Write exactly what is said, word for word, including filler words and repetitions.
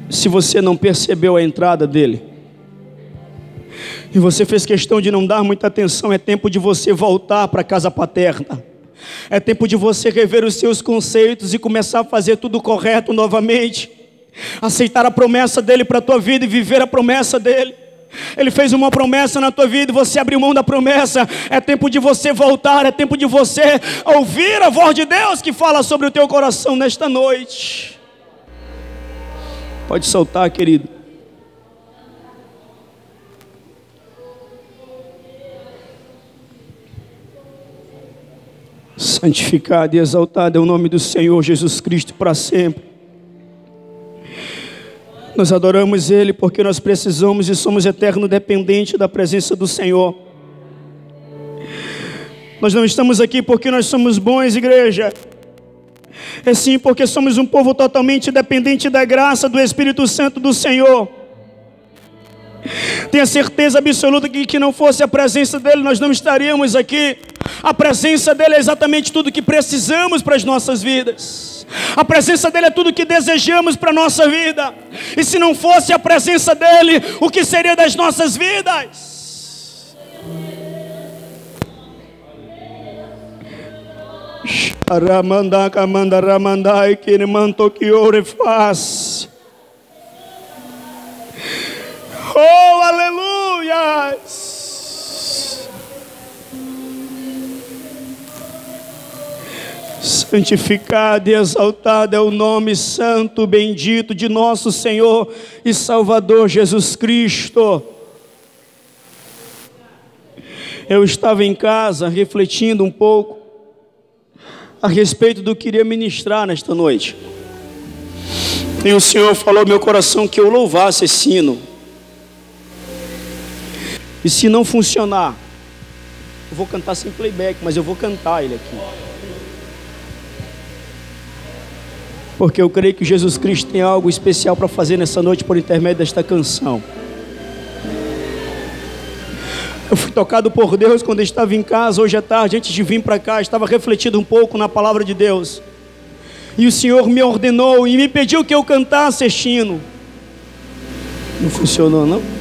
Se você não percebeu a entrada dele, e você fez questão de não dar muita atenção, é tempo de você voltar para a casa paterna. É tempo de você rever os seus conceitos e começar a fazer tudo correto novamente. Aceitar a promessa dele para a tua vida e viver a promessa dele. Ele fez uma promessa na tua vida e você abriu mão da promessa. É tempo de você voltar, é tempo de você ouvir a voz de Deus que fala sobre o teu coração nesta noite. Pode soltar, querido. Santificado e exaltado é o nome do Senhor Jesus Cristo para sempre. Nós adoramos Ele porque nós precisamos e somos eterno dependentes da presença do Senhor. Nós não estamos aqui porque nós somos bons, igreja. É sim porque somos um povo totalmente dependente da graça do Espírito Santo do Senhor. Tenha certeza absoluta que que não fosse a presença dEle, nós não estaríamos aqui. A presença dEle é exatamente tudo que precisamos para as nossas vidas. A presença dEle é tudo que desejamos para a nossa vida. E se não fosse a presença dEle, o que seria das nossas vidas? Sharamandaka mandaramandai kirimanto kiore faz. Oh, aleluia! Santificado e exaltado é o nome santo, bendito de nosso Senhor e Salvador Jesus Cristo. Eu estava em casa refletindo um pouco a respeito do que iria ministrar nesta noite. E o Senhor falou ao meu coração que eu louvasse esse hino. E se não funcionar, eu vou cantar sem playback, mas eu vou cantar ele aqui. Porque eu creio que Jesus Cristo tem algo especial para fazer nessa noite por intermédio desta canção. Eu fui tocado por Deus quando eu estava em casa hoje à tarde, antes de vir para cá, estava refletindo um pouco na palavra de Deus. E o Senhor me ordenou e me pediu que eu cantasse este hino. Não funcionou, não?